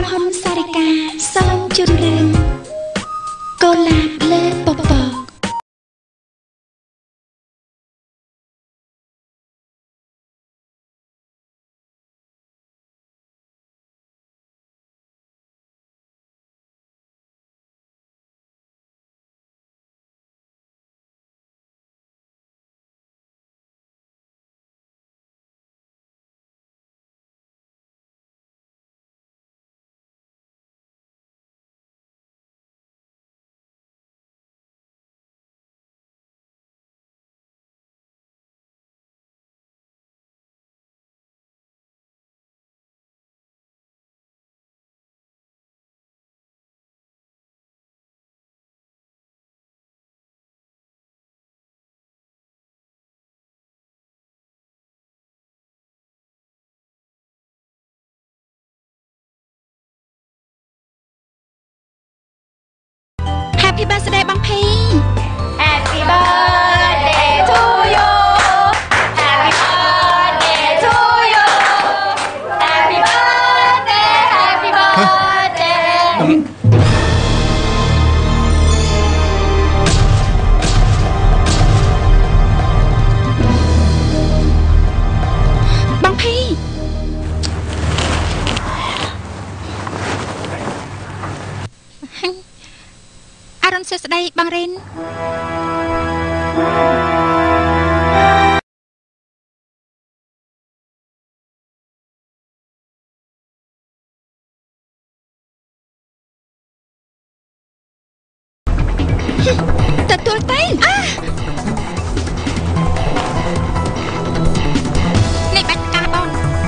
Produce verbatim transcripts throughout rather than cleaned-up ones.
ក្រុមហ៊ុនសារិកាសូមជូនរឿងកូឡាបលើពពកHappy birthday បងភី Happy birthday to you Happy birthday to you Happy birthday Happy birthday បងភីអរុនសួស្ដីបងរិនទទួលទៅអានេះបាច់ការបង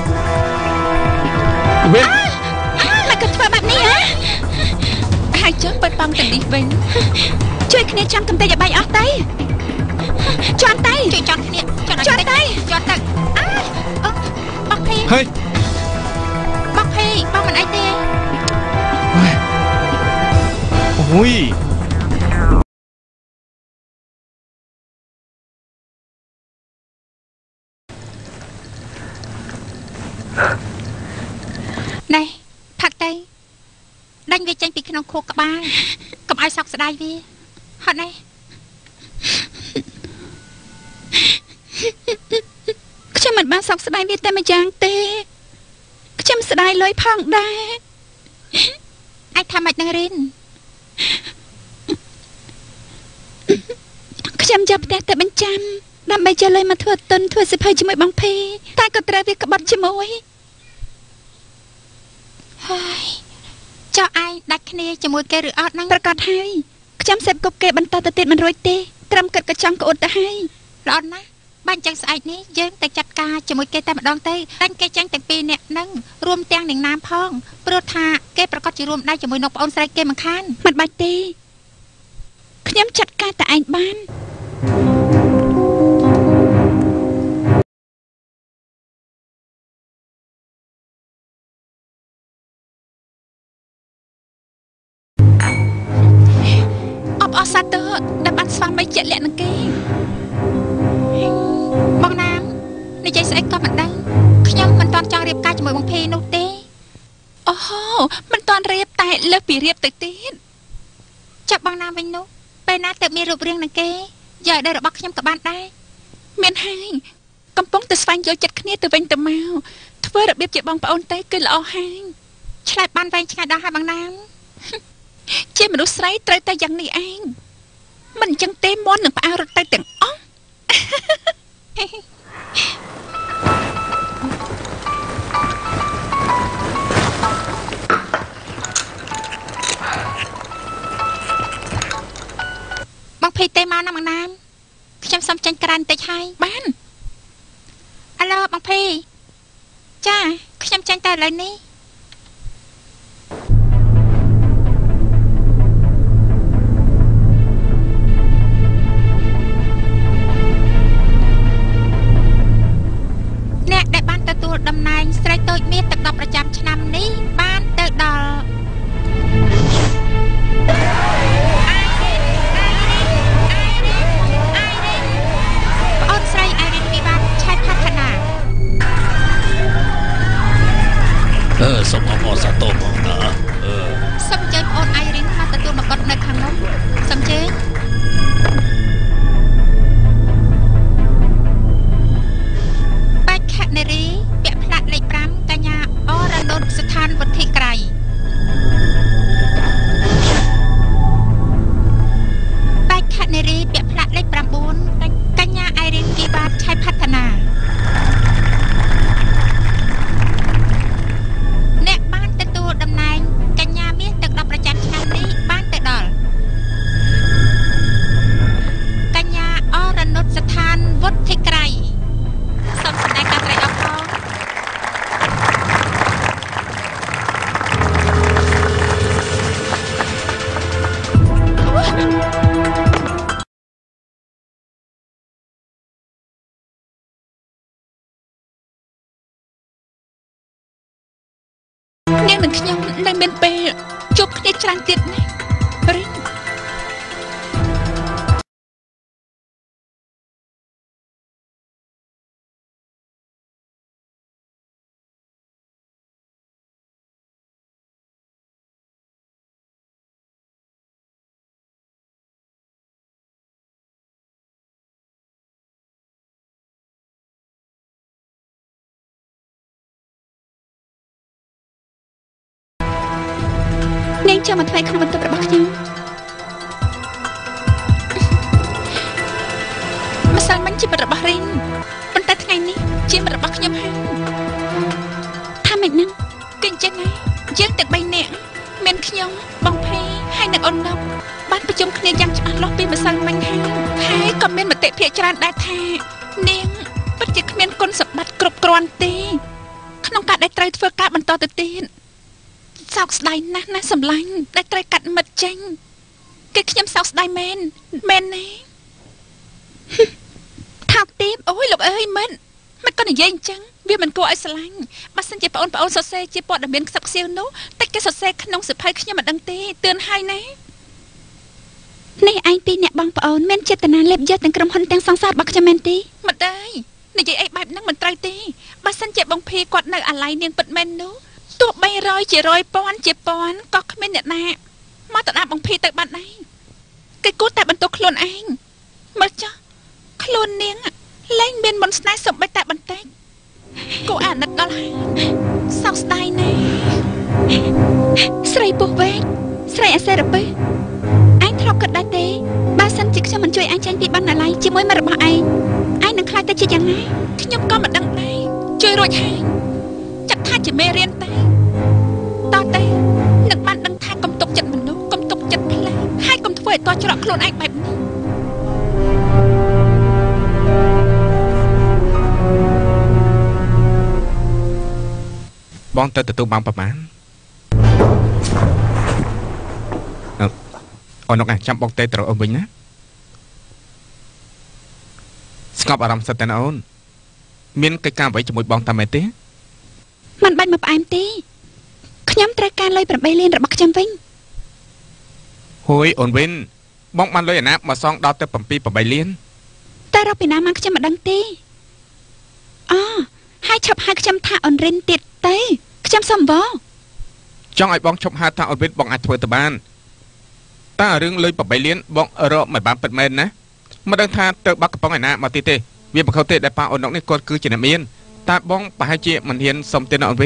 វិញអើមកក៏ធ្វើបែបនេះហ៎ហើយចុះបើតង់ទៅនេះវិញជួយគ្នាចាំកំទេចឲ្យបាយអស់ទៅចន់ទៅជួយចន់គ្នាចន់ទៅចន់ទៅអើបងភីហេបងភីបងមិនអីទេអូយណែផឹកទៅដាញ់វាចេញពីក្នុងខួរក្បាលកុំឲ្យសោកស្ដាយវាហត់ណែខ្ញុំមិនបានសោកស្ដាយវាតែម្យ៉ាងទេខ្ញុំស្ដាយលុយផងដែរអាចថាម៉េចនឹងរិនខ្ញុំយកផ្ទះទៅបញ្ចាំដើម្បីយកលុយមកធ្វើទុនធ្វើសិភៅជាមួយបងភីតែក៏ត្រូវវាក្បត់ជាមួយហើយចោះឯងដាច់គ្នាជាមួយគេឬអត់ហ្នឹងប្រកាសហើយខ្ញុំសេពគប់គេបន្តទៅទៀតមិនរួចទេត្រឹមគិតក៏ចង់ក្អួតទៅហើយល្អណាស់បាញ់ចឹងស្អែកនេះយើងទៅចាត់ការជាមួយគេតែម្ដងទៅដាច់គេចាញ់ទាំងពីរនាក់ហ្នឹងរួមទាំងនឹងណាមផងព្រោះថាគេប្រកាសជារួមដៃជាមួយនឹងប្អូនស្រីគេមិនខានមិនបាច់ទេខ្ញុំចាត់ការតែឯងបានអស់សាទរដែលបានស្វាមីជាក់លាក់នឹងគេបងណាមនិយាយស្អីក៏មិនដឹងខ្ញុំមិនទាន់ចង់រៀបការជាមួយបងភីនោះទេអូហូមិនទាន់រៀបតែលើសពីរៀបទៅទៀតចាប់បងណាមវិញនោះពេលណាទៅមានរូបរាងនឹងគេយកឲ្យរបស់ខ្ញុំក៏បានដែរមានហើយកំពុងតែស្វែងយល់ចិត្តគ្នាទៅវិញទៅមកធ្វើរបៀបជាបងប្អូនទៅគឺល្អហើយឆ្លើយបានវែងឆ្ងាយដល់ហើយបងណាមជាមនុស្សស្រីត្រូវតែយ៉ាងនេះឯងមិនអញ្ចឹងទេមន់នឹងផ្អើរត់ទៅទាំងអស់បងភីទេមកណាបងណាមខ្ញុំសុំចាញ់ក្រានបន្តិចហើយបានអាឡូបងភីចាខ្ញុំចាញ់តែឥឡូវនេះអ្នកដែលបានទទួលតំណែងស្រីតូចមានទឹកដប់ប្រចាំឆ្នាំនេះបានទៅដល់អូនស្រីអៃរិនវិវ៉ាឆៃផាត់ខណាអឺខ្ញុំនៅមានពេលជួបគ្នាច្រើនទៀតណារីននាងចាំមកថ្មីក្នុងបន្ទប់របស់ខ្ញុំម្សិលមិញជាមិត្តរបស់រីនប៉ុន្តែថ្ងៃនេះជាមិត្តរបស់ខ្ញុំហើយថាម៉េចហ្នឹងគឺអញ្ចឹងហើយយើងទាំងបីនាក់មានខ្ញុំបងភេហើយនិងអូនណុកបានប្រជុំគ្នាយ៉ាងច្បាស់លាស់ពីម្សិលមិញហើយហើយក៏មានមតិភាគច្រើនដែរថានាងពិតជាគ្មានគុណសម្បត្តិគ្រប់គ្រាន់ទេក្នុងការដែលត្រូវធ្វើការបន្តទៅទៀតសោកស្ដាយណាស់ណាសម្លាញ់ដែលត្រូវកាត់មិត្តចេញគឺខ្ញុំសោកស្ដាយមែនមែនទេថោកទាបអូយលោកអើយមិនមិនក៏និយាយអញ្ចឹងវាមិនគួរឲ្យស្រឡាញ់បើសិនជាបងប្អូនសរសេរជាព័ត៌មានខ្សឹបខ្សៀវនោះតែគេសរសេរក្នុងសៀវភៅខ្ញុំមិនដឹងទេទឿនហើយណានេះឯងពីរអ្នកបងប្អូនមានចេតនាលេបយកទាំងក្រុមហ៊ុនទាំងសង្សាររបស់ខ្ញុំមែនទេមិនដែរនិយាយអីបែបហ្នឹងមិនត្រូវទេបើសិនជាបងភីគាត់នៅអាឡ័យនាងពិតមែននោះទោះបីរយជារយពាន់ជាពាន់ក៏គ្មានអ្នកណាមកទៅដាក់បងភីទៅបាត់ដែរគេគួរតែបន្ទោសខ្លួនឯងមើលចុះខ្លួននាងលែងមានមន្តស្នេហ៍សំបីតែបន្តិចគួរអាណិតដល់ហើយសោកស្ដាយណាស់ស្រីពុះវែកស្រីអសេរពឹសឯងធ្លាប់គិតដែរទេបើសិនជាខ្ញុំមិនជួយឯងចាញ់ពីបណ្ណាល័យជាមួយមិត្តរបស់ឯងឯងនឹងខ្លាចទៅជាយ៉ាងណាខ្ញុំក៏មិនដឹងដែរជួយរួចហើយចាត់ថាជាមេរៀនតែតោះតែនឹងបានដឹងថាកុំទុកចិត្តមនុស្សកុំទុកចិត្តផ្លែហើយកុំធ្វើឲ្យតច្រកខ្លួនឯងបែបនេះបងទៅទទួលបានប្រមាណអូននោះចាំបងទៅត្រូវអូនវិញណាស្ងប់អារម្មណ៍សិតតែអូនមានកិច្ចការអ្វីជាមួយបងតាមមែនទេមិនបាច់មកផ្អែមទេខ្ញុំត្រូវការលុយប្រាំបីលានរបស់ខ្ញុំវិញហួយអូនវិញបងបានលុយអាណាមកសងដល់ទៅប្រាំពីរ ប្រាំបីលានតែរកពីណាមកខ្ញុំមិនដឹងទេអូហើយឈប់ហៅខ្ញុំថាអូនរិនទៀតទៅខ្ញុំសុំបងចង់ឲ្យបងឈប់ហៅថាអូនវិនបងអាចធ្វើទៅបានតែរឿងលុយប្រាំបីលានបងរកមិនបានពិតមែនណាមិនដឹងថាទៅបាក់កំប៉ុងឯណាមកទៀតទេវាមិនខុសទេដែលប៉ាអូននោះនេះគាត់គឺជាអ្នកមានតែបងប្រហែលជាមិនហ៊ានសុំទេណាអូនវិន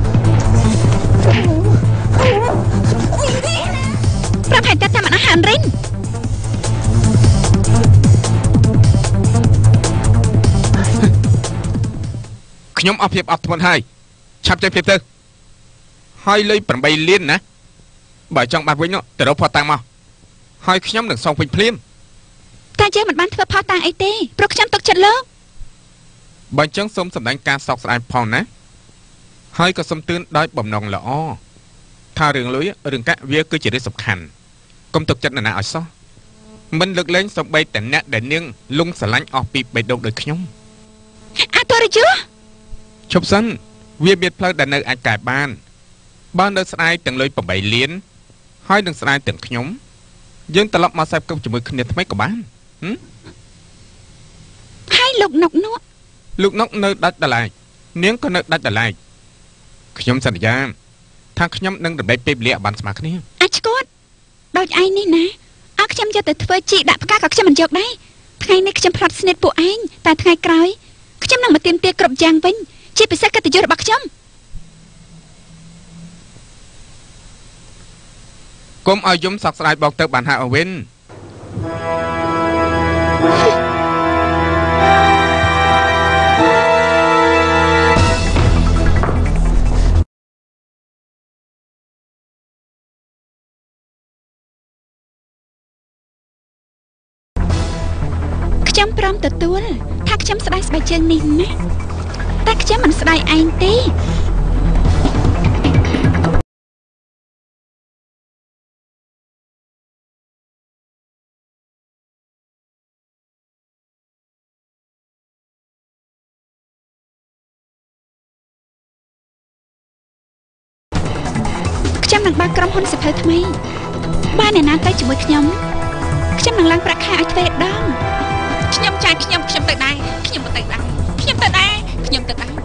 ប្រាប់ឲ្យតាតាមអាហាររិនខ្ញុំអស់ភាពអត់ធ្មត់ហើយឆាប់ចេញភាពទៅហើយលុយប្រាំបីលានណាបើចង់បានវិញទៅរកផតតាំងមកហើយខ្ញុំនឹងសងវិញភ្លាមតែយើងមិនបានធ្វើផតតាំងអីទេព្រោះខ្ញុំទុកចិត្តលោកបើអញ្ចឹងសូមសម្ដែងការសោកស្ដាយផងណាហើយក៏សូមទឿនដោយបំណងល្អថារឿងលុយរឿងកាក់វាគឺជារឿងសំខាន់កុំទុកចិត្តនរណាឲ្យសោះមិនលើកលែងសំបីតែអ្នកដែលនាងលងស្រឡាញ់អស់ពីបេះដូងដូចខ្ញុំអាតរយូឈប់សិនវាមានផ្លូវដែលនៅអាចកែបានបើនៅស្ដាយទាំងលុយប្រាំបីលានហើយនឹងស្ដាយទាំងខ្ញុំយើងត្រឡប់មកសែបគប់ជាមួយគ្នាថ្មីក៏បានហើយលោកនុកនោះលោកនុកនៅដាច់ដライនាងក៏នៅដាច់ដライខ្ញុំសន្យាថាខ្ញុំនឹងរំលែកពេលវេលាឲ្យបានស្មើគ្នាអាចឈួតដូចឯងនេះណាអើខ្ញុំយកទៅធ្វើជីដាក់ផ្កាក៏ខ្ញុំមិនយកដែរថ្ងៃនេះខ្ញុំផ្លាត់ស្និទ្ធពួកឯងតែថ្ងៃក្រោយខ្ញុំនឹងមកទៀមទាគ្រប់យ៉ាងវិញជាពិសេសកិត្តិយសរបស់ខ្ញុំកុំឲ្យយំសោកស្ដាយបងទៅបានហើយអូវិនខ្ញុំព្រមទទួលថាខ្ញុំស្ដាយស្បែកជើងនេះណាតែខ្ញុំមិនស្ដាយឯងទេខ្ញុំនឹងបើកក្រុមហ៊ុនសិភៅថ្មីបានអ្នកណាទៅជាមួយខ្ញុំខ្ញុំនឹងឡើងប្រាក់ខែឲ្យទ្វេដងខ្ញុំចាយខ្ញុំខ្ញុំទៅដែរខ្ញុំទៅដែរខ្ញុំទៅដែរខ្ញុំទៅដែរ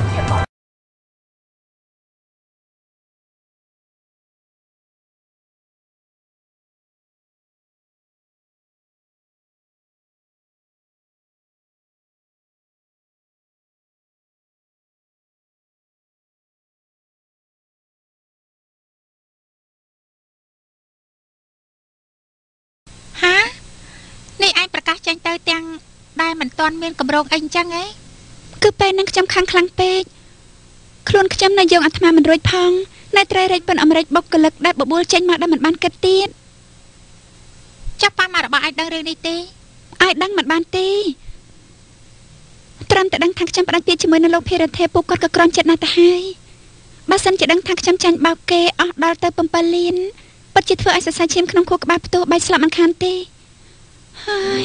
ចេញទៅទាំងដែលមិនទាន់មានកម្រងអីអញ្ចឹងឯងគឺពេលហ្នឹងខ្ញុំខាងខ្លាំងពេកខ្លួនខ្ញុំនៅយើងអាត្មាមិនរួចផងនៅត្រៃរែកប៉ុនអាមេរិកបុគ្គលិកដែលបបួលចេញមកដែលមិនបានគិតទៀតចាប់បានមករបស់អាចដឹងរឿងនេះទេអាចដឹងមិនបានទេត្រឹមតែដឹងថាខ្ញុំផ្ដាច់ពីជាមួយនៅលោកភិរទេពពួកគាត់ក៏ក្រំចិត្តណាស់ទៅហើយបើសិនជាដឹងថាខ្ញុំចាញ់បោកគេអស់ដល់ទៅbảyលានពិតជាធ្វើឲ្យសរសៃឈាមក្នុងខួរក្បាលផ្ទុះបែកស្លាប់មិនខានទេហើយ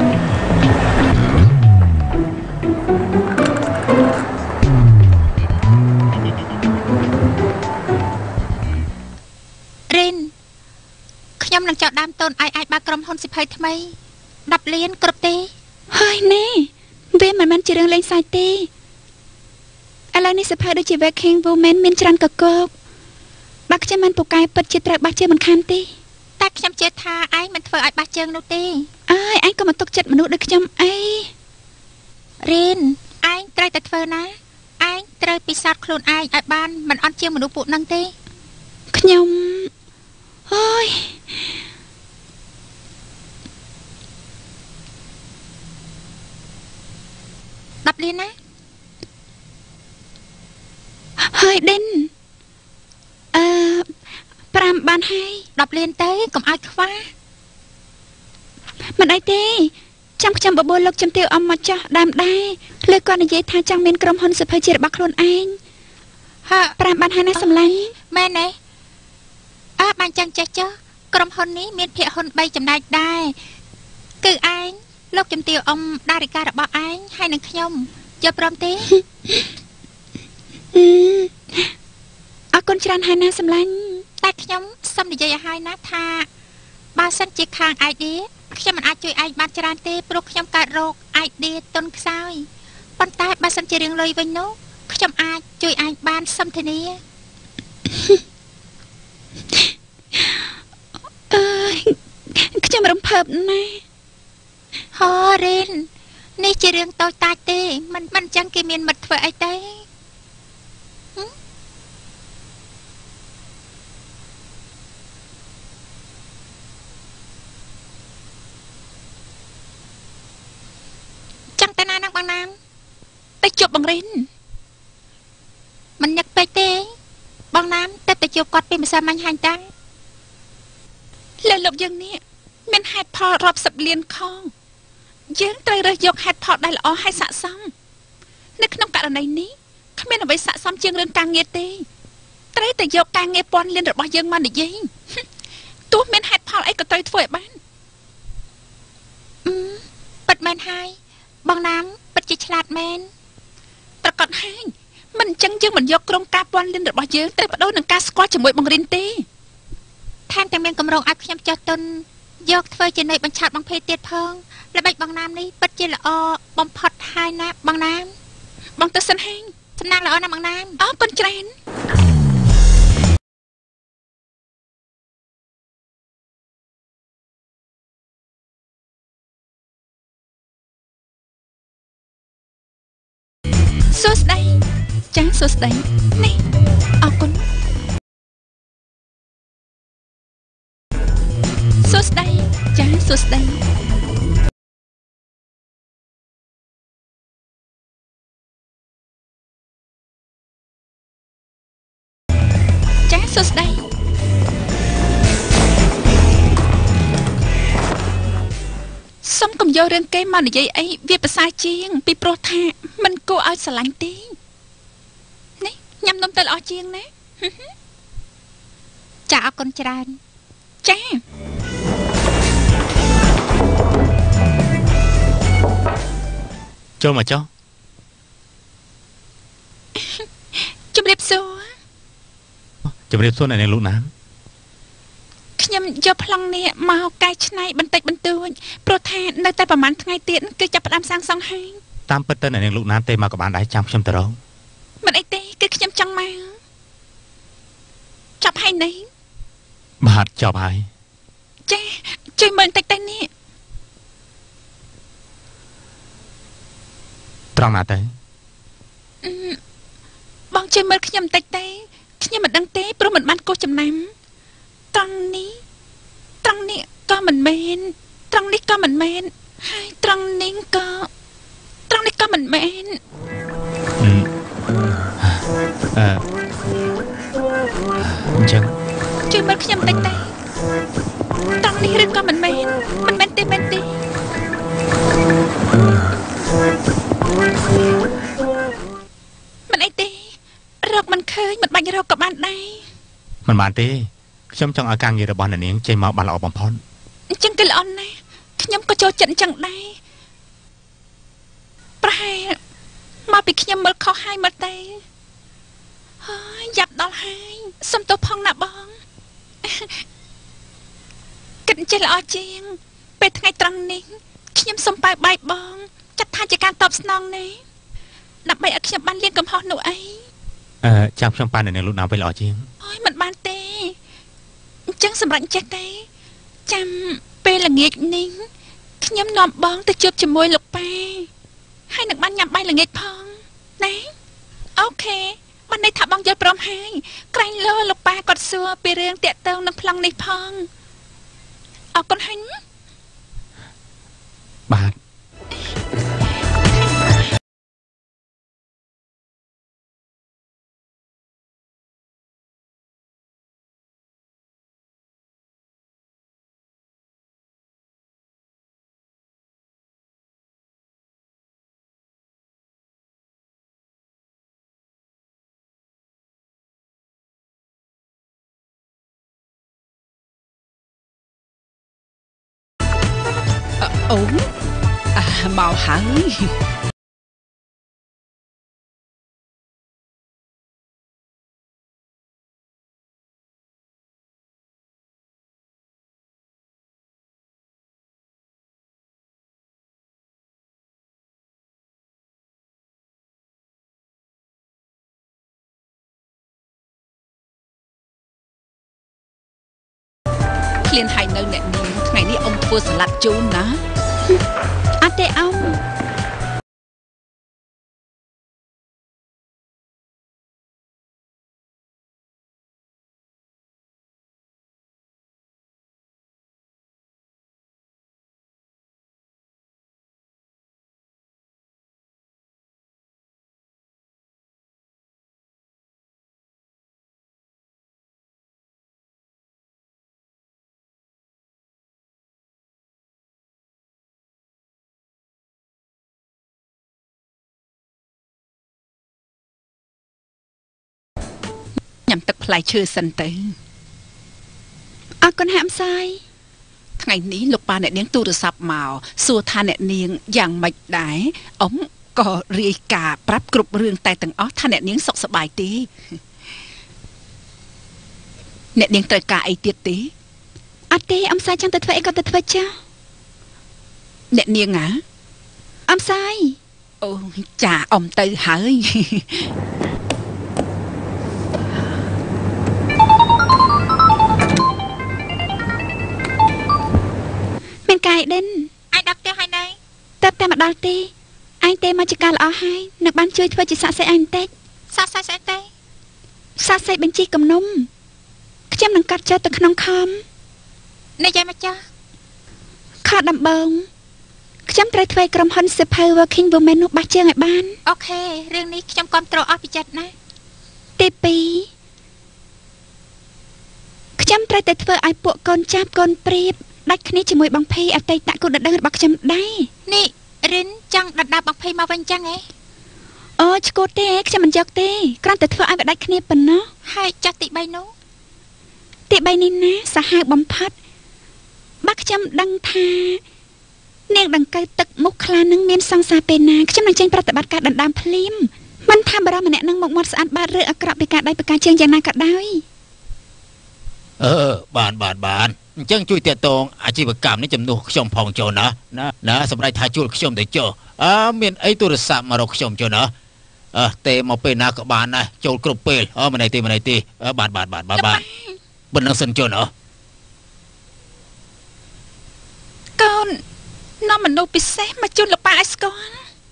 រិនខ្ញុំនឹងចោទដើមតូនអាយអាយបើក្រុមហ៊ុនសិភៅថ្មីដប់លានគ្រប់ទេហើយនេះវាមិនមែនជារឿងលេងសើចទេឥឡូវនេះសិភៅដូចជា Working Woman មានច្រើនកកកបើខ្ញុំមិនពូកែពិតជាត្រូវបះជើងមិនខានទេតែខ្ញុំជឿថាឯងមិនធ្វើឲ្យបះជើងនោះទេអើយឯងក៏មកទុកចិត្តមនុស្សដូចខ្ញុំអីរៀនឯងត្រូវតែធ្វើណាឯងត្រូវពិសោធន៍ខ្លួនឯងឲ្យបានមិនអន់ជាងមនុស្សពួកហ្នឹងទេខ្ញុំអូយដប់លានណាហើយដេនអឺប្រាំបានហើយដប់លានទៅកុំឲ្យខ្វះមិនអីទេចាំខ្ញុំបបួលលោកជំទាវអមមកចាស់ដើមដែរលើគាត់និយាយថាចង់មានក្រុមហ៊ុនសិភៅជារបស់ខ្លួនឯងហើប្រាំបានហើយណាសម្លាញ់មែនទេអើបានចឹងចេះចុះក្រុមហ៊ុននេះមានភាគហ៊ុនបីចំណែកដែរគឺឯងលោកជំទាវអមដារិការបស់ឯងហើយនឹងខ្ញុំយល់ព្រមទេអរគុណច្រើនហើយណាសម្លាញ់តែខ្ញុំសូមនិយាយឲ្យហើយណាថាបើសិនជាខាង idea ខ្ញុំមិនអាចជួយឯងបានច្រើនទេព្រោះខ្ញុំកើតរោគ idea ទុនខ្សោយប៉ុន្តែបើសិនជារឿងលុយវិញនោះខ្ញុំអាចជួយឯងបានសន្តានាអើយខ្ញុំរំភើបណាស់ហូរិននេះជារឿងតូចតាចទេមិនមិនចឹងគេមានមិត្តធ្វើអីទេចាំតាណានឹងបងណាមទៅជួបបងរិនមិនញឹកពេកទេបងណាមទៅទៅជួបគាត់ពីម្សិលមិញហាញតាលើលោកយើងនេះមានហេតុផលរាប់សិបលានខងយើងត្រូវរើសយកហេតុផលដែលល្អឲ្យស័ក្តិសមនៅក្នុងករណីនេះគ្មានអ្វីស័ក្តិសមជាងរឿងការងារទេត្រូវតែយកការងារពាន់លានរបស់យើងមកនិយាយទោះមានហេតុផលអីក៏ត្រូវធ្វើឲ្យបានអឺពិតមែនហើយបងណាមពិតជាឆ្លាតមែនប្រកាសហើយមិនអញ្ចឹងយើងមិនយកក្រុមការពាន់លានរបស់យើងទៅបដូរនឹងការស្គាល់ជាមួយបងរិនទេថែមទាំងមានកម្រងឲ្យខ្ញុំចោះទុនយកធ្វើជានៃបញ្ឆោតបងភេទទៀតផងល្បិចបងណាមនេះពិតជាល្អបំផុតហើយណាបងណាមបងទៅសិនហេងសំណាងល្អណាស់បងណាមអរគុណច្រើនសួស្ដីចាសួស្ដីនេះអរគុណសួស្ដីចាសួស្ដីចាសួស្ដីសុំកុំយករឿងគេមកនិយាយអីវាប្រសើរជាងពីព្រោះថាមិនគួរឲ្យស្រឡាញ់ទេនេះញ៉ាំនំទៅល្អជាងណាចាអរគុណច្រើនចាចូលមកចុះជជំរាបសួរអ្នកនាងលោកណាមខ្ញុំយកប្លង់នេះមកកែច្នៃបន្តិចបន្តួចព្រោះថានៅតែប្រហែលថ្ងៃទៀតគឺចាប់ផ្ដើមសាងសង់ហើយតាមពិតទៅអ្នកនាងលោកណាមទេមកក៏បានដែរចាំខ្ញុំទៅរកមិនអីទេគឺខ្ញុំចង់មកចាប់ហើយនេះបាទចប់ហើយចាជួយមើលតិចទៅនេះត្រង់ណាទៅបងជួយមើលខ្ញុំតិចទៅខ្ញុំមិនដឹងទេព្រោះមិនបានកោសចំណាំត្រង់នេះត្រង់នេះក៏មិនមែនត្រង់នេះក៏មិនមែនហើយត្រង់នេះក៏ត្រង់នេះក៏មិនមែនអឺអញ្ចឹងជួយមើលខ្ញុំតិចទៅត្រង់នេះឬក៏មិនមែនមិនមែនទេមែនទេមិនអីទេរកមិនឃើញមិនបាច់រកក៏បានដែរមិនបានទេខ្ញុំចង់ឲ្យការងាររបស់អ្នកនាងចេញមកបានល្អបំផុតអញ្ចឹងគឺល្អណាស់ខ្ញុំក៏ចូលចិត្តអញ្ចឹងដែរប្រហែលមកពីខ្ញុំមើលខុសហើយមើលទៅហើយយ៉ាប់ដល់ហើយសុំទោសផងណាបងគិតចេះល្អជាងពេលថ្ងៃត្រង់នេះខ្ញុំសុំប៉ាវបាយបងចាត់ថាជាការតបស្នងនេះដើម្បីឲ្យខ្ញុំបានលៀងកំហុសនោះអីអឺចាំខ្ញុំប៉ាអ្នកនាងលោកណាវិញល្អជាងអូយមិនបានទេអញ្ចឹងសម្រាប់ចេះទេចាំពេលល្ងាចនេះខ្ញុំនាំបងទៅជួបជាមួយលោកប៉ាហើយនឹងបានញ៉ាំបាយល្ងាចផងណាអូខេបានន័យថាបងយល់ព្រមហើយក្រែងលើលោកប៉ាគាត់សួរពីរឿងតាក់ទងនឹងប្លង់នេះផងអរគុណហើយបាទអូអាមកហើយឃ្លានហើយនៅអ្នកនាងថ្ងៃនេះអ៊ំធ្វើសាឡាត់ជូនណាអត់ទេអ៊ំញ៉ាំទឹកផ្លែឈើសិនទៅអរគុណហាក់អំសាយថ្ងៃនេះលោកប៉ាអ្នកនាងទូរស័ព្ទមកសួរថាអ្នកនាងយ៉ាងម៉េចដែរអ៊ំក៏រាយការណ៍ប្រាប់គ្រប់រឿងតែទាំងអស់ថាអ្នកនាងសុខសប្បាយទេអ្នកនាងត្រូវការអីទៀតទេអត់ទេអំសាយចង់ទៅធ្វើអីក៏ទៅធ្វើចាអ្នកនាងហ៎អំសាយអូចាអ៊ំទៅហើយមានកាយដិនអាយដល់ផ្ទះហើយនៅតើតែមកដល់ទេអញទេមកជាការល្អហើយនឹងបានជួយធ្វើជាសាក់សៃអញបន្តិចសាក់សៃស្អីទេសាក់សៃបញ្ជីគំនុំខ្ញុំនឹងកាត់ចុះទៅក្នុងខំនិយាយមកចាស់ខដំបងខ្ញុំត្រូវធ្វើក្រុមហ៊ុន Super Working Women នោះបោះជើងឲ្យបានអូខេរឿងនេះខ្ញុំគ្រប់គ្រងអស់ពីចិត្តណាទីពីរខ្ញុំត្រូវតែធ្វើឲ្យពួកកូនចាប់កូនព្រៀបដាច់គ្នាជាមួយបងភីអតីតគូដណ្ដឹងរបស់ខ្ញុំដែរនេះរិនចង់ដណ្ដើមបងភីមកវិញចឹងហ៎អូឈួតទេខ្ញុំមិនយកទេគ្រាន់តែធ្វើឲ្យវាដាច់គ្នាប៉ុណ្ណោះហើយចាស់ទីបីនោះទីបីនេះណាសាហាវបំផុតបើខ្ញុំដឹងថានាងដង្កូវទឹកមុខខ្លានឹងមានសង្សារពេលណាខ្ញុំនឹងចេញប្រតិបត្តិការដណ្ដើមភ្លាមមិនថាបរិមម្នាក់នឹងមកមាត់ស្អាតបាតឬអាក្រក់ពីការដៃប្រការជើងយ៉ាងណាក៏ដោយเออบานบานบานจังជួយតាក់ទងអាជីវកម្មនេះជំនួសខ្ញុំផងចូលណាណាណាសម្រាប់ថាជួលខ្ញុំទៅចុះអើមានអីទូរស័ព្ទមករកខ្ញុំចុះណាអើទេមកពេលណាក៏បានដែរចូលគ្រប់ពេលអើមិនអីទេមិនអីទេបាទបាទបាទបាទបាទប៉ុណ្ណឹងសិនចុះណាកូននាំមនុស្សពិសេសមកជូនលោកប៉ាឲ្យស្គាល់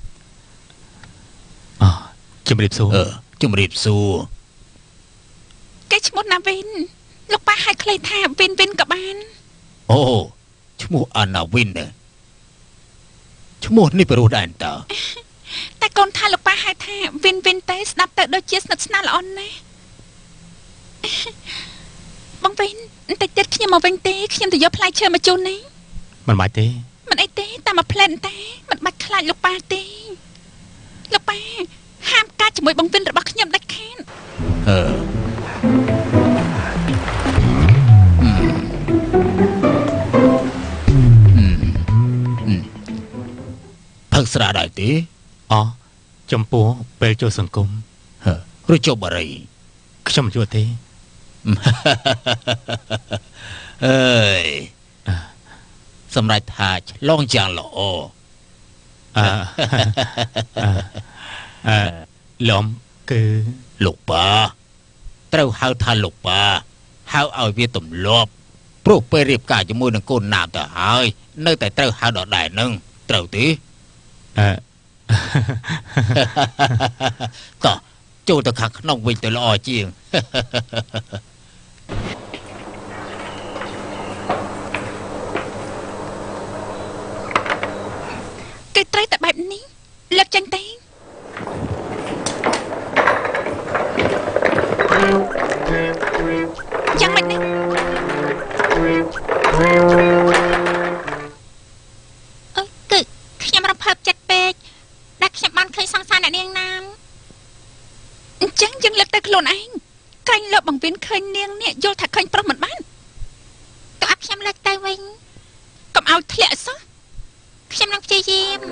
អូជំរាបសួរអឺជំរាបសួរគេឈ្មោះណាវិនលោកប៉ាឲ្យខ្លីថាវិនវិនក៏បានអូឈ្មោះអាណាវិនឈ្មោះនេះព្រោះដែរតើតែកូនថាលោកប៉ាឲ្យថាវិនវិនទេស្ដាប់ទៅដូចជាស្និទ្ធស្នាលល្អណាស់បងវិនតែចិត្តខ្ញុំមកវិញទេខ្ញុំទៅយកផ្លែឈើមកជូននេះមិនបាច់ទេមិនអីទេតែមកផ្លែនតែមិនបាច់ខ្លាចលោកប៉ាទេលោកប៉ាហាមកាច់ជាមួយបងវិនរបស់ខ្ញុំដាច់ខាតអឺផឹកស្រាដែរទេអូចំពោះពេលចូលសង្គមឬចុះបារីខ្ញុំជួយទេអើយសម្រាប់ថាឆ្លងយ៉ាងល្អអឺអឺលំគឺលោកប៉ាត្រូវហៅថាលោកប៉ាហៅឲ្យវាទម្លាប់ព្រោះពេលរៀបការជាមួយនឹងកូនណាមទៅហើយនៅតែត្រូវហៅដដែលនឹងត្រូវទេអឺតោះចូលទៅខាងក្នុងវិញទៅល្អជាងគេត្រូវតែបែបនេះលើកចេញទេយ៉ាងម៉េចនេះអឺគឺខ្ញុំរំភើបចិត្តពេកដែលខ្ញុំបានឃើញសង្សារអ្នកនាងណាមអញ្ចឹងយើងលើកទៅខ្លួនឯងក្រែងលើបងវិនឃើញនាងនេះយល់ថាឃើញប្រុសមិនបានទៅឲ្យខ្ញុំលើកទៅវិញកុំឲ្យធ្លាក់សោះខ្ញុំនឹងព្យាយាម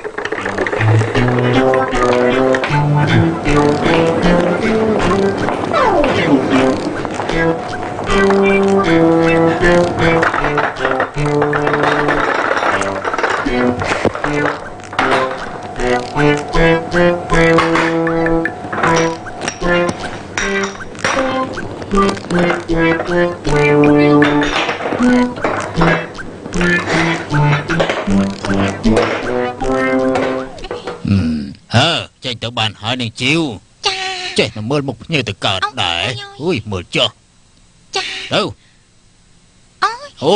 ចេញទៅបានហើយនឹងជីវចេះតែមើលមុខភ្ញៀវទៅកើតដែរអុយមើលចុះចាទៅអូយអូ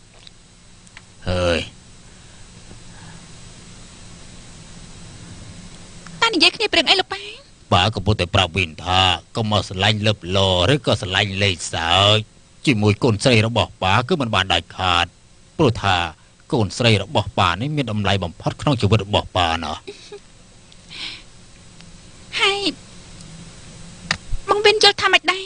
ហើយតានិយាយគ្នាព្រឿងអីលោកប៉ាប៉ាក៏ពុទ្ធតែប្រាប់វិនថាកុំមកស្រឡាញ់លឹបឡឬក៏ស្រឡាញ់លេខសើចជាមួយកូនស្រីរបស់ប៉ាគឺមិនបានដាច់ខាតព្រោះថាកូនស្រីរបស់ប៉ានេះមានតម្លៃបំផុតក្នុងជីវិតរបស់ប៉ាណាហើយបងវិនយល់ថាម៉េចដែរ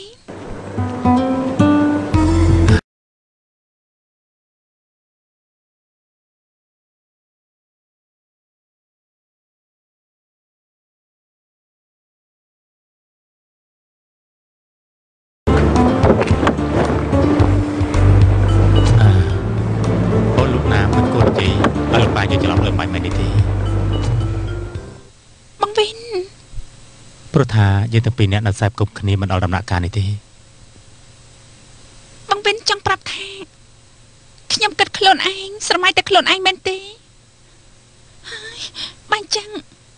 អូលោកណាមិនកូនជ័យឲ្យលោកប៉ាយកច្រឡំលើបាញ់មិនទេបងវិនព្រោះថាយើងទាំងពីរអ្នកនៅខ្សែគប់គ្នាមិនដល់ដំណាក់កាលនេះទេបងវិនចង់ប្រាប់ថាខ្ញុំគិតខ្លួនឯងស្រមៃតែខ្លួនឯងមែនទេហើយបាញ់ចឹង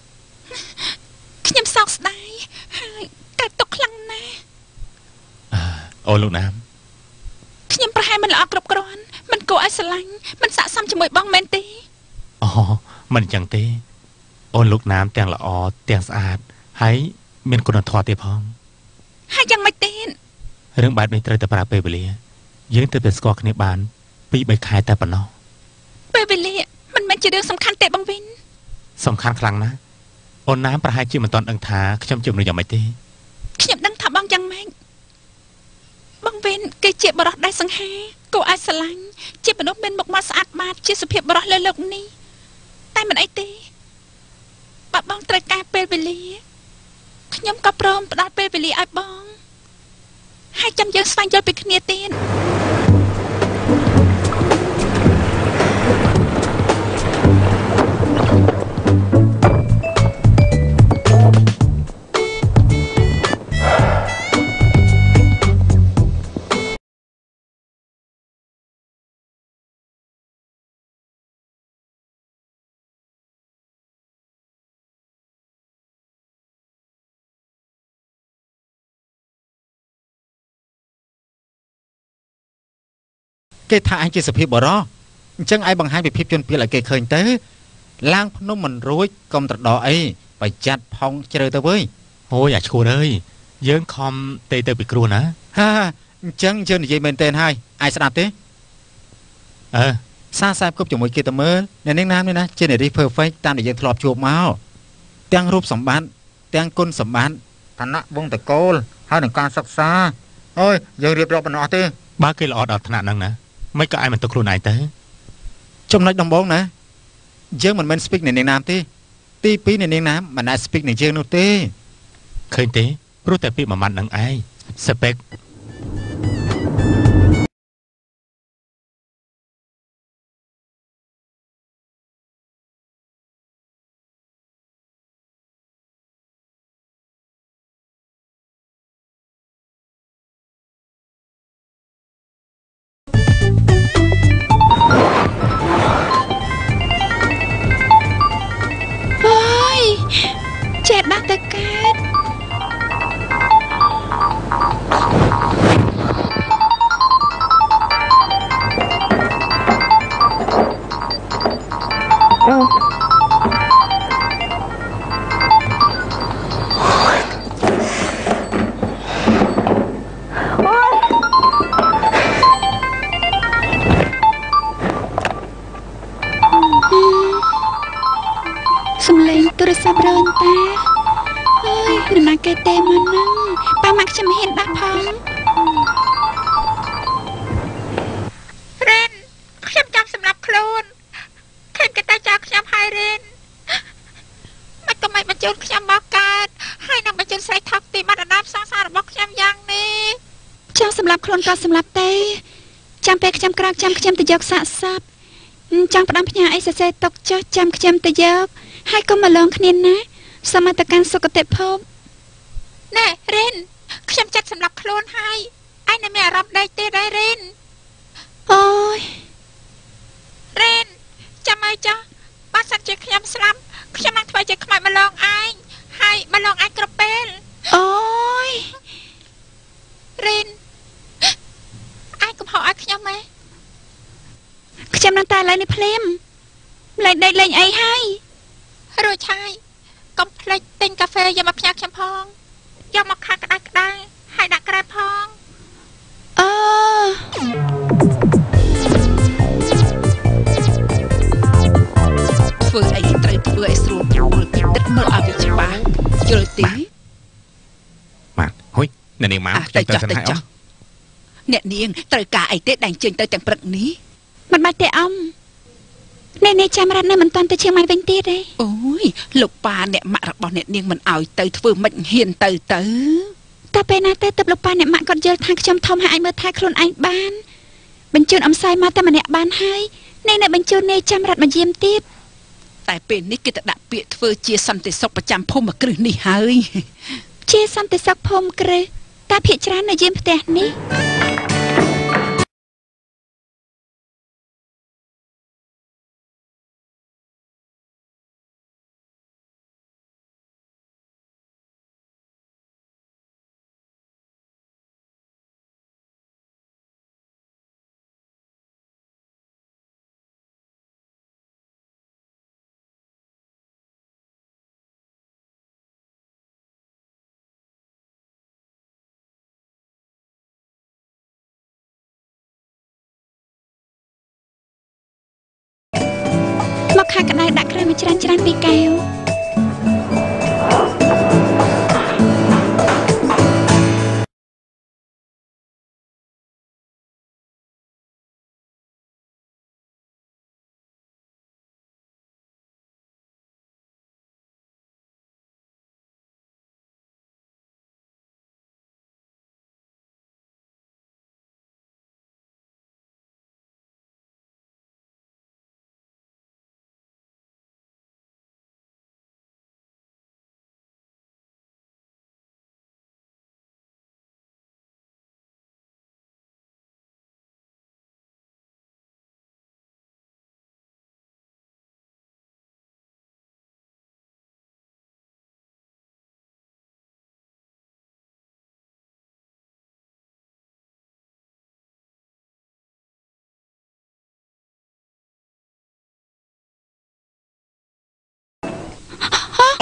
ខ្ញុំសោកស្ដាយហើយកើតទុកខ្លាំងណាស់អូលោកណាមខ្ញុំប្រហែលមិនល្អគ្រប់គ្រាន់មិនគួរឲ្យស្រឡាញ់មិនស័ក្តិសមជាមួយបងមែនទេអូមិនអញ្ចឹងទេអូនលោកណាមទាំងល្អទាំងស្អាតហើយមានគុណធម៌ទេផងហើយយ៉ាងម៉េចទេរឿងបែបនេះត្រូវតែប្រើពេលវេលាយើងត្រូវតែស្គាល់គ្នាបានពីរបីខែតែប៉ុណ្ណោះពេលវេលាមិនមែនជារឿងសំខាន់ទេបងវិនសំខាន់ខ្លាំងណាស់អូនណាមប្រហែលជាមិនទាន់ដឹងថាខ្ញុំជំនុំយ៉ាងម៉េចទេខ្ញុំដឹងថាបងយ៉ាងម៉េចបងវិនគឺជាបរិសុទ្ធដែលសង្ហាគួរឲ្យស្រឡាញ់ជាមនុស្សមានមុខមាត់ស្អាតបាតជាសុភាពបរិសុទ្ធលើលោកនេះតែមិនអីទេបើបងត្រូវការពេលវេលាខ្ញុំក៏ព្រមផ្ដល់ពេលវេលាឲ្យបងហើយចាំយើងស្វែងយល់ពីគ្នាទៀតគេថាអញជាសុភាពបរោះអញ្ចឹងឯងបង្ហាញពីភាពជន់ពាលឲ្យគេឃើញទៅឡើងភ្នំមិនរួចកុំត្រដកអីបច្ចាត់ផុងជ្រៅទៅវើយអូយអាឈួនអើយយើងខំទេទៅពីគ្រួណាហាអញ្ចឹងយើងនិយាយមែនទែនហើយឯងស្ដាប់ទេអឺសារសាបគប់ជាមួយគេទៅមើលអ្នកនាងណាមនេះណាជានារី perfect តាមដែលយើងធ្លាប់ជួបមកទាំងរូបសម្បត្តិទាំងគុណសម្បត្តិឋានៈវងតកូលហើយនឹងការសិក្សាអូយយើងរៀបរាប់បណ្ដោះទេបើគេល្អដល់ថ្នាក់ហ្នឹងណាមិនក៏ឯងមិនទុកខ្លួនឯងទៅចំណុចដំបូងណាយើងមិនមែន speak នៅនាងណាមទេទីពីរនៅនាងណាមមិនដែល speak នឹងយើងនោះទេឃើញទេព្រោះតែពាក្យមួយម៉ាត់នឹងឯង spec ចេះដាក់ទៅកើតសំលេងទូរស័ព្ទរើនតាអើយនរណាគេទេមកហ្នឹងប៉ាម៉ាក់ខ្ញុំមិនហ៊ានដាក់ផងរ៉េនខ្ញុំចង់សម្លាប់ខ្លួនឃើញគេតែចោលខ្ញុំហើយរ៉េនមិនក៏មិនបញ្ជូនខ្ញុំមកកើតហើយនឹងបញ្ជូនស្រីថោកទីមាត់អដាមសងសាររបស់ខ្ញុំយ៉ាងនេះចង់សម្លាប់ខ្លួនក៏សម្លាប់ទេចាំពេលខ្ញុំក្រោកចាំខ្ញុំទៅយកសាកសពចង់ផ្ដាំផ្ញើអីសរសេរទុកចុះចាំខ្ញុំទៅយកហើយកុំមកលងគ្នាណាសមត្ថកិច្ចសុគតិភពណែរ៉េនខ្ញុំចាត់សម្លាប់ខ្លួនហើយឯងនៅមានអារម្មណ៍ដេកទេដែររ៉េនអូយរ៉េនចាំឲ្យចុះបើសិនជាខ្ញុំស្លាប់ខ្ញុំនឹងធ្វើជាខ្មោចម្លងឯងហើយម្លងឯងគ្រប់ពេលអូយរ៉េនឯងកុំហៅឲ្យខ្ញុំទេខ្ញុំនឹងតែឡើយនេះភ្លាមលេងដេកលេងអីហើយរួចហើយកុំភ្លេចទិញកាហ្វេយកមកផ្ញើខ្ញុំផងយកមកខាក្តៅក្តៅហើយដាក់ក្រែបផងអឺធ្វើអីត្រូវធ្វើឲ្យស្រួលព្រោះពីទឹកមើលឲ្យវាច្បាស់យល់ទេបាទហុយអ្នកនាងមកទៅទៅសិនហើយអូនអ្នកនាងត្រូវការអីទេដែលជើញទៅទាំងព្រឹកនេះមិនបាច់ទេអំអ្នកនាងចាំរ៉ាត់នៅមិនតាន់ទៅជាងម៉ៃវិញទៀតទេអូយលោកប៉ាអ្នកម៉ាក់របស់អ្នកនាងមិនឲ្យទៅធ្វើមិនហ៊ានទៅទៅតែពេលណាទៅទឹកលោកប៉ាអ្នកម៉ាក់គាត់យល់ថាខ្ញុំធំហើយអាចមើលថែខ្លួនឯងបានបញ្ជូនអំសាយមកតែម្នាក់បានហើយអ្នកនៅបញ្ជូននាយចាំរ៉ាត់មកយាមទៀតតែពេលនេះគេទៅដាក់ពាក្យធ្វើជាសន្តិសុខប្រចាំភូមិគ្រឹះនេះហើយជាសន្តិសុខភូមិគ្រឹះតែភាគច្រើននៅយាមផ្ទះនេះមកខាក្តៅដាក់ក្រែមមួយច្រើនច្រើនពីកែវ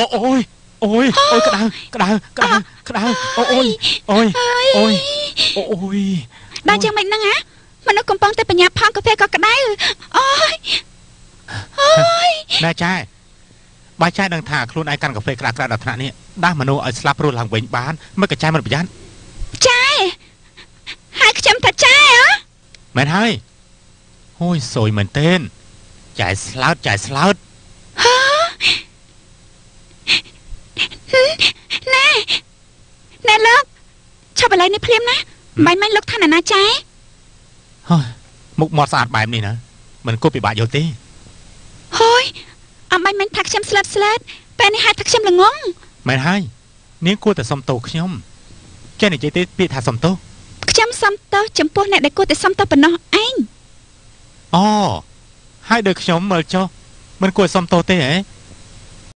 អូអូយអូយអូយក្តៅក្តៅក្តៅក្តៅអូអូយអូយអូយអូយដល់យ៉ាងម៉េចហ្នឹងហ៎មនុស្សកំពុងតែបញ្ញាផងកាហ្វេក៏ក្តៅអូយអូយណែចាយបាយចាយដឹងថាខ្លួនឯងកាន់កាហ្វេក្តៅក្តៅដល់ថ្នាក់នេះដាស់មនុស្សឲ្យស្លាប់រស់ឡើងវិញបានមិនក៏ចាយមិនប្រយ័ត្នចាយហើយខ្ញុំថាចាយហ៎មែនហើយអូយសួយមែនទេចាយស្លោតចាយស្លោតណែណែលោកឈប់ឥឡូវនេះភ្លាមណាបាញ់មិញលោកថាណាចាយហើយមុខមាត់ស្អាតបែបនេះណាមិនគួរពិបាកយល់ទេហើយអំបាញ់មិញថាខ្ញុំស្លាត់ស្លាត់ពេលនេះហៅថាខ្ញុំល្ងងមែនហើយនាងគួរតែសុំទោសខ្ញុំចេះនិយាយទេពាក្យថាសុំទោសខ្ញុំសុំទោសចំពោះអ្នកដែលគួរតែសុំទោសប៉ុណ្ណោះឯងអូហើយដល់ខ្ញុំមើលចុះមិនគួរសុំទោសទេហ៎